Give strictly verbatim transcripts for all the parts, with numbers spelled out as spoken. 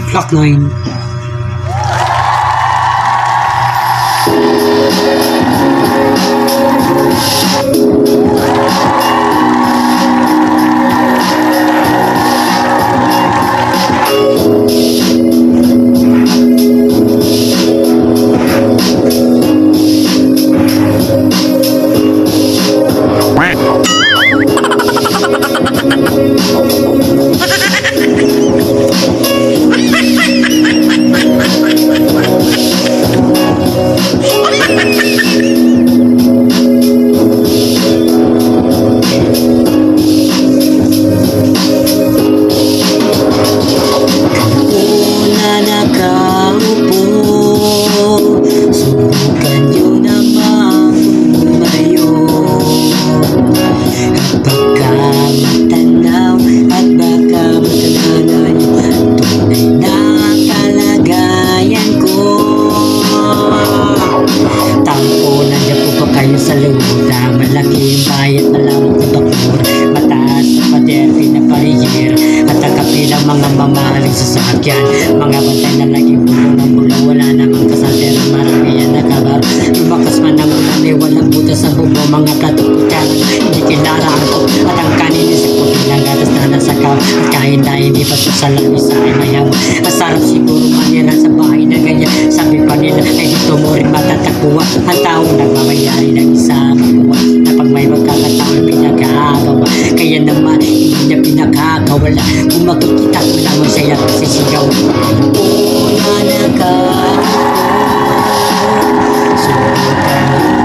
Block nine. Malaking bayat, malawak na bakura, mataas na pader, pinaparihir, at ang kapilang mga mamahaling sasakyan, mga bantay na laging bulo ng bulo, wala namang kasader, marami yan nakabaro, lumakas man ang ulan, may walang butas sa bubo, mga katuputyanan, hindi kilala ang ko, at ang kanin sa puti ng gatas na nasakaw, at kahit na hindi pa sa lamisa ay mayaw, masarap siguro man yan sa bahay na ganyan, sabi pa nila ay dito mo rin matatakuha, ang taong nagmamayari ng isang magawa, na pag may magkakataon pinagkagawa, kaya naman hindi niya pinagkakawala, kung makikita ko lang ang saya kasi sigaw, una na ka, subukan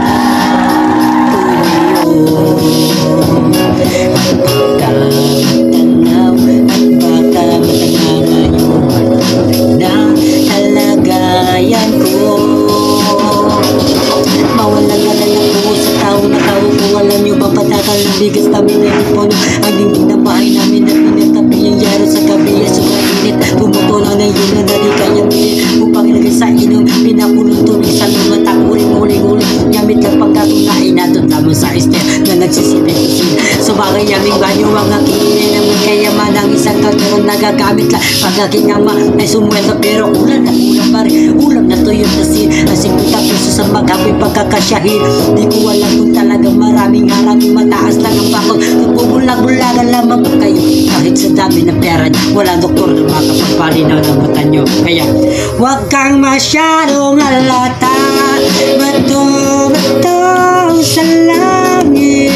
bigas kami na ipon, ang hindi na bahay namin na pinatabi yung yaro sa gabi ay sumainit, tumutulang na yun na dali kaya bilhin upang ilagay sa inom, pinakulong tubig sa lumata, uling-uling-uling gamit lang pagkatunain natin lamang sa ester na nagsisilip kusin so bagay yaming banyo mga kinay naman kaya man ang isang kagurong nagagamit lang pag-aking ama ay sumweldo pero ulan na ulam pa rin ulam na tuyot na sin ang singkuta peso sa magabi pagkakasyahin di ko alam kung talagang maraming harap mataas lang ang bakot nagbubulag-bulagan lamang pa kayo kahit sa dami ng pera niya wala doktor na makapagpalinaw ng mata nyo kaya huwag kang masyadong halata bato bato sa langit